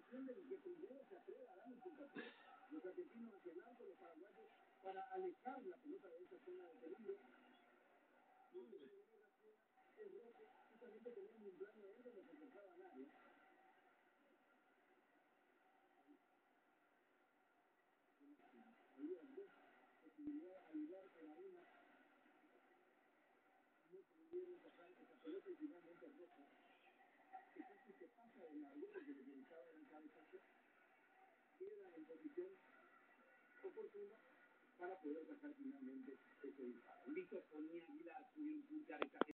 posición del que primero se atreve a dar el puntapié. Los argentinos hacia el arco, los paraguayos para alejar la pelota de esa zona de peligro. Es rojo, justamente tenían un plano adentro que se acercaba al área. Había dos posibilidades de ayudar, pero una no pudieron sacar esa pelota y finalmente rojo, que casi se pasa de largo porque lo que buscaba era el cabezazo, queda en posición oportuna para poder sacar finalmente ese disparo. Listo, ponía Aguilar, pudieron puntear esa